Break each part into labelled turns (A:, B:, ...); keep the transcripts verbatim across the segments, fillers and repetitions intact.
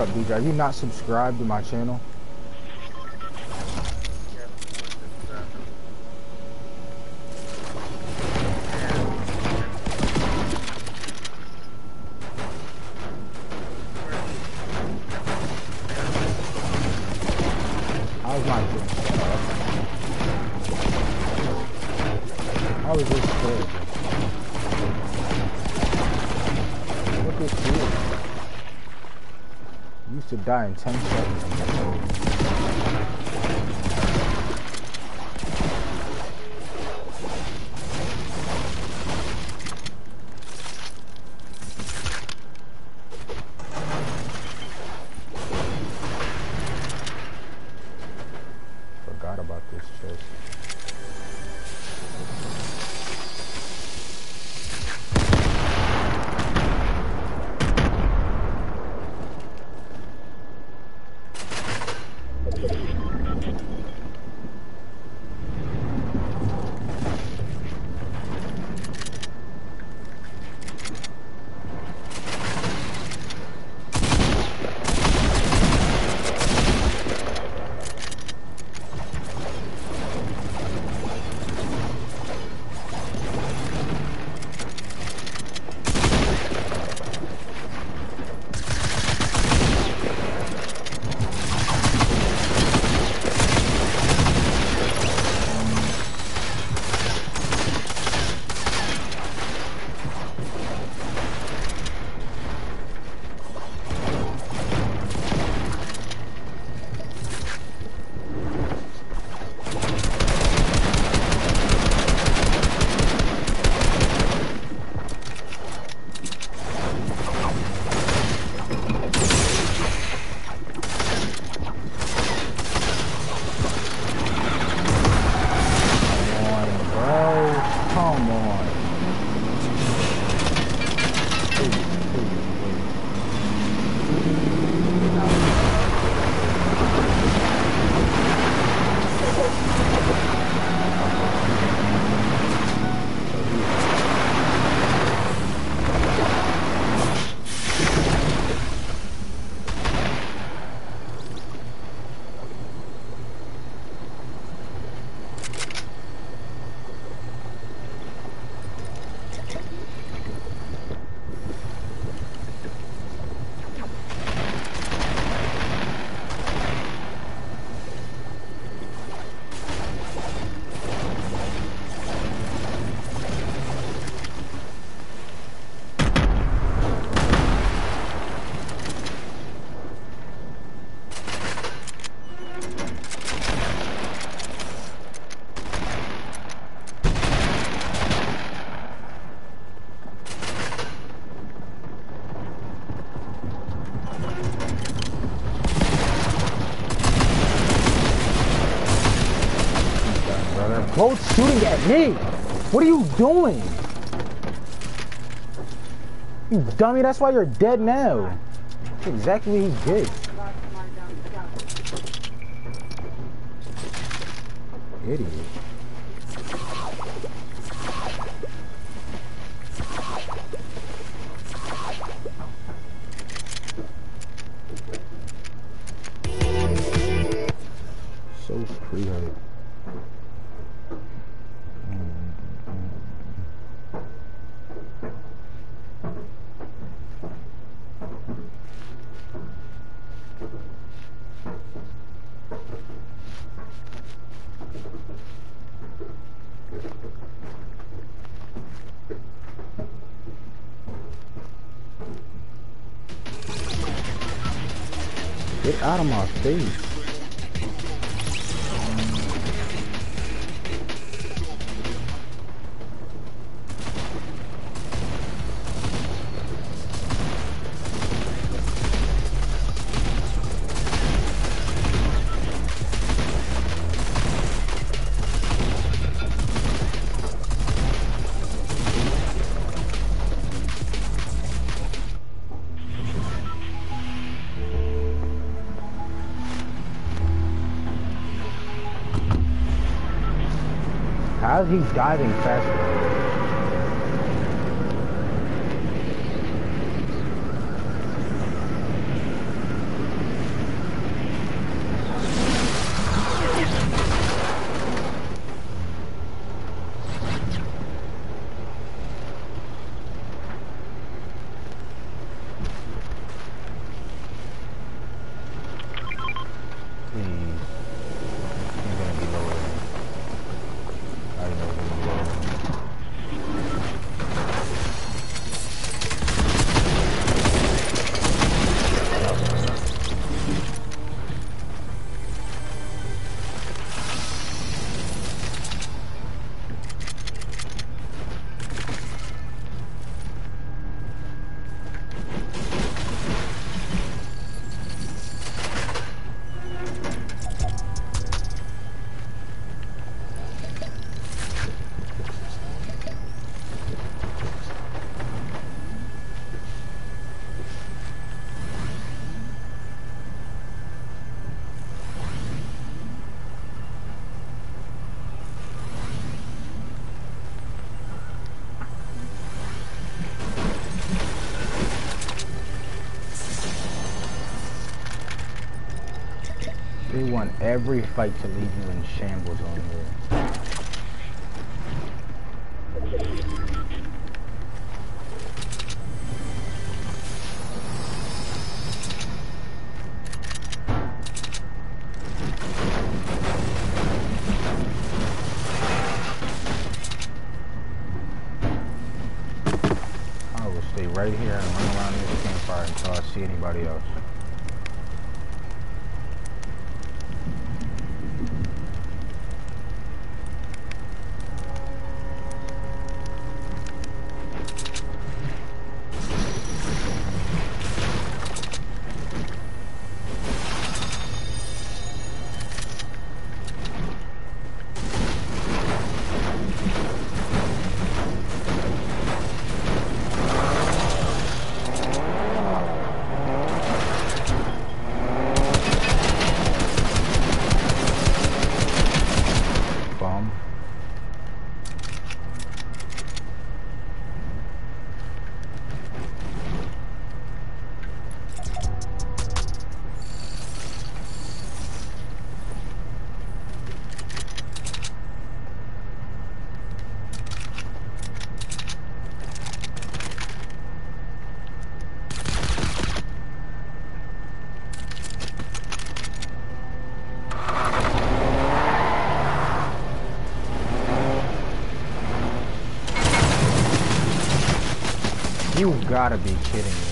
A: up, D J? Are you not subscribed to my channel? How's my game? How is this fair? Look at you. You used to die in ten seconds. Forgot about this chest. Both shooting at me. What are you doing? You dummy, that's why you're dead now. That's exactly what he did. Idiot. So pre-hype. Get out of my face. How is he diving faster? want every fight to leave you in shambles on here. I will stay right here and run around this campfire until I see anybody else. You gotta be kidding me.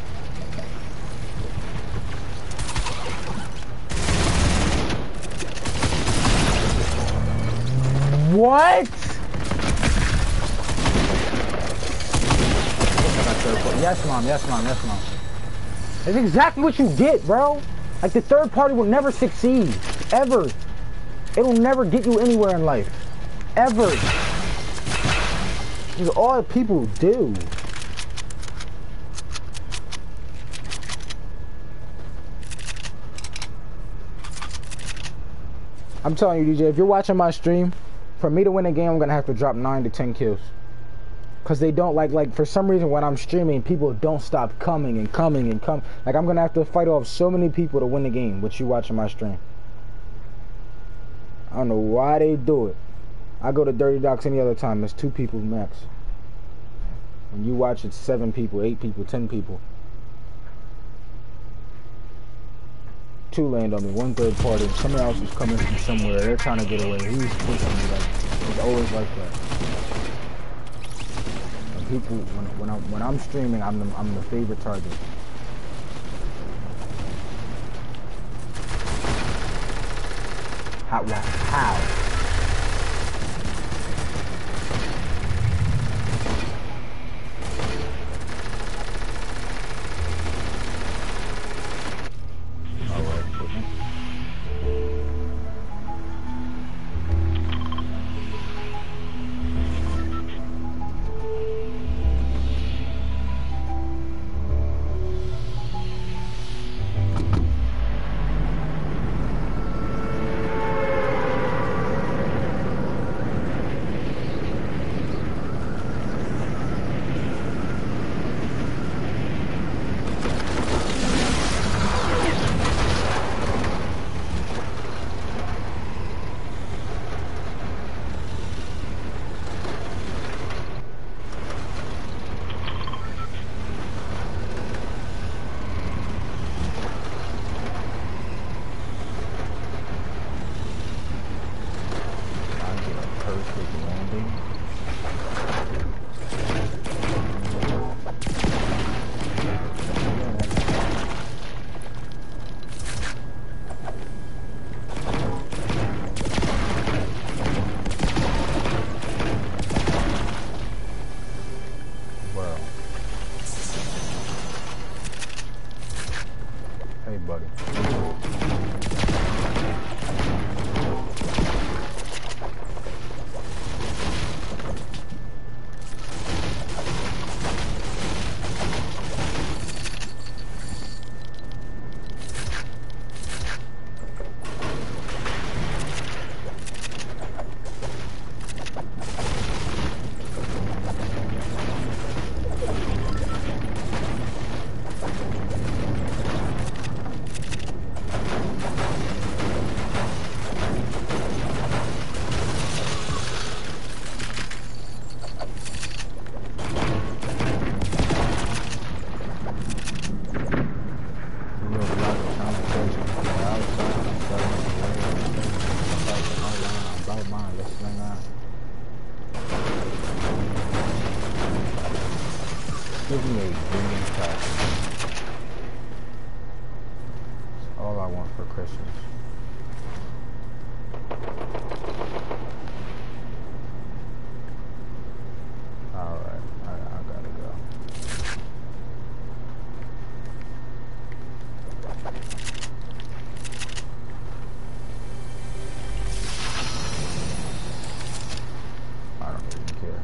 A: What? Yes, mom. Yes, mom. Yes, mom. That's exactly what you get, bro. Like, the third party will never succeed. Ever. It'll never get you anywhere in life. Ever. This is all people do. I'm telling you, D J, if you're watching my stream, for me to win a game, I'm gonna have to drop nine to ten kills. Cause they don't like, like for some reason when I'm streaming, people don't stop coming and coming and coming. Like, I'm gonna have to fight off so many people to win the game with you watching my stream. I don't know why they do it. I go to Dirty Docks any other time, it's two people max. When you watch, it's seven people, eight people, ten people. Two land on me, one third party. Someone else is coming from somewhere. They're trying to get away. He's pushing me. Like, it's always like that. When people, when when I'm when I'm streaming, I'm the I'm the favorite target. How? How? Give me a green cat. That's all I want for Christmas. Alright, I, I gotta go. I don't even care.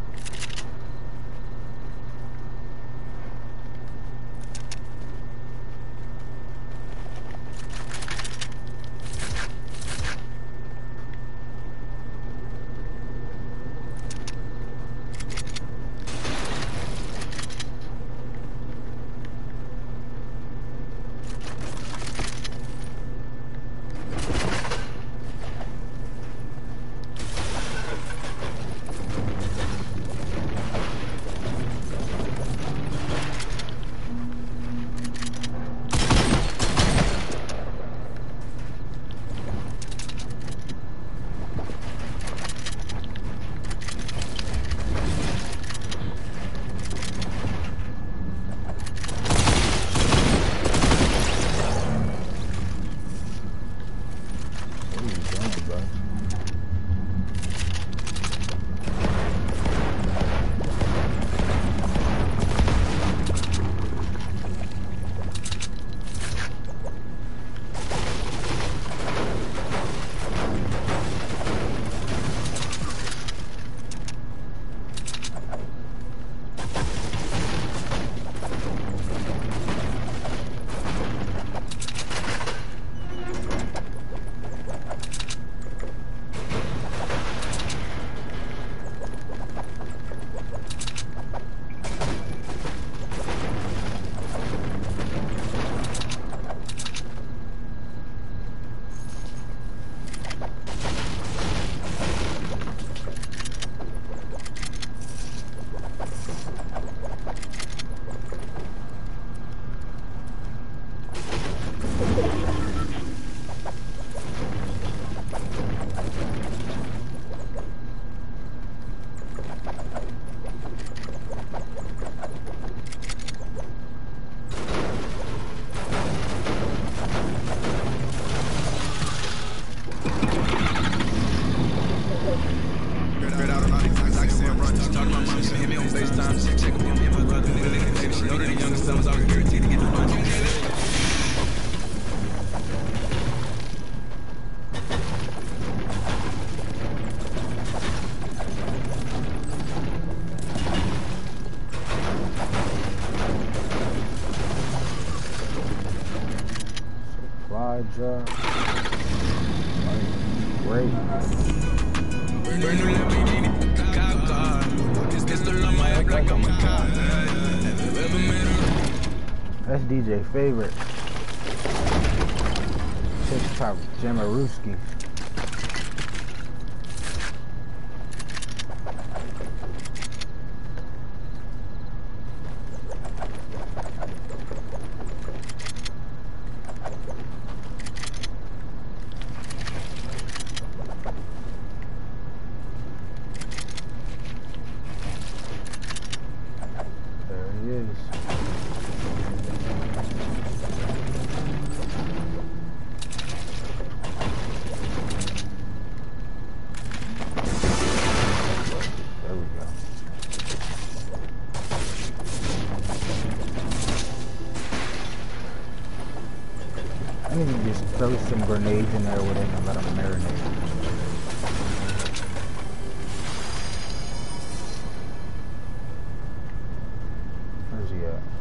A: Drop. Great. That's D J favorite. TikTok Jamaruski. I need to just throw some grenades in there with it and let them marinate. Where's he at?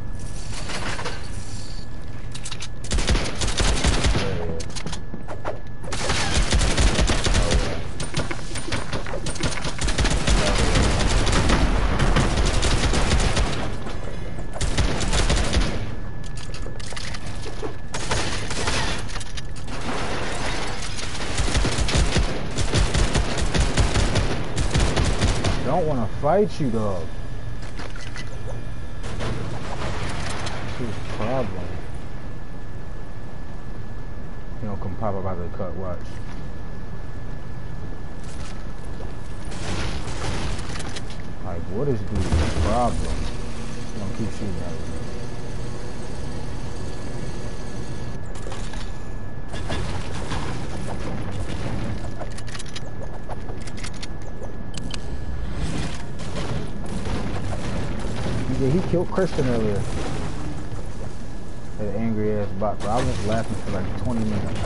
A: There he is. Don't want to fight you, dog. That's his problem. He don't come pop up out of the cut, watch. Like, what is dude's problem? gonna keep shooting at me. Yeah, he killed Christian earlier. That angry ass bot, bro. I was laughing for like twenty minutes.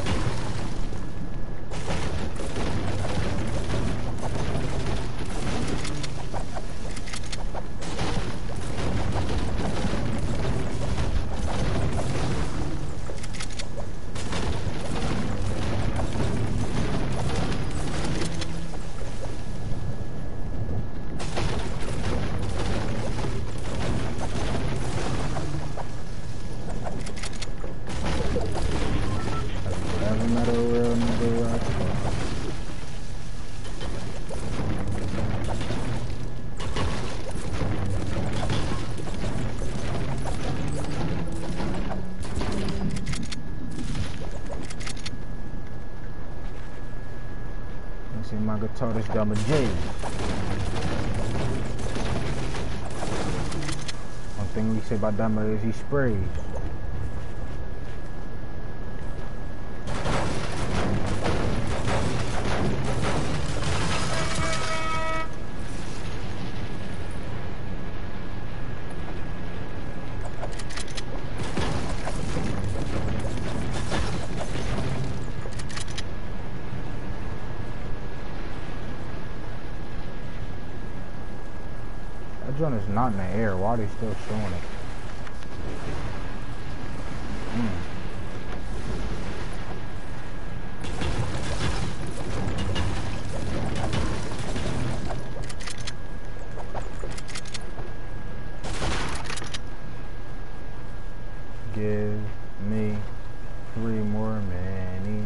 A: See my guitar, this Dumba J. One thing we say about Dumba is he sprays. That joint is not in the air. Why are they still showing it? Mm. Give me three more minis.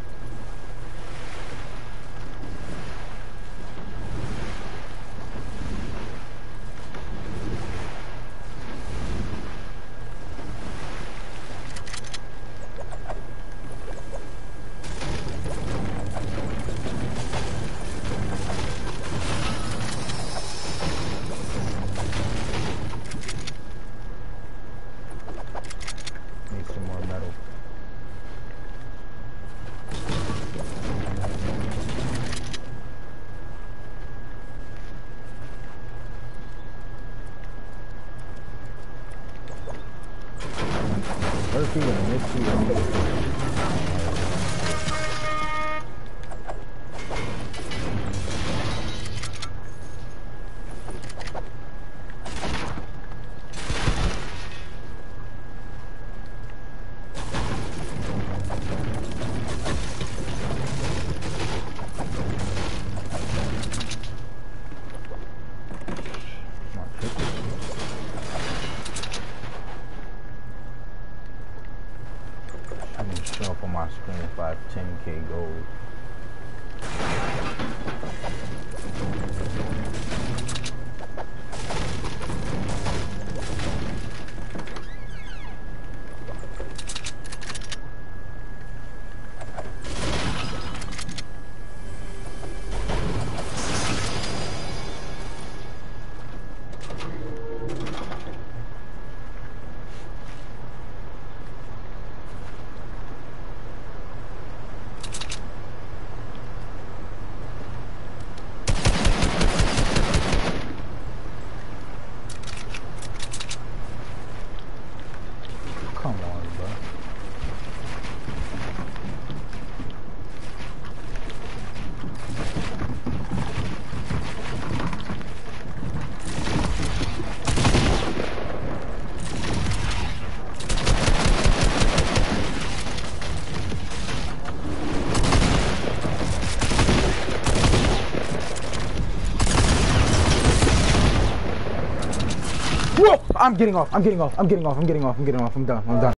A: Turkey and Mitzi and show up on my screen if I have ten K gold. Come on, bro. Whoa! I'm getting off. I'm getting off. I'm getting off. I'm getting off. I'm getting off. I'm done. I'm done.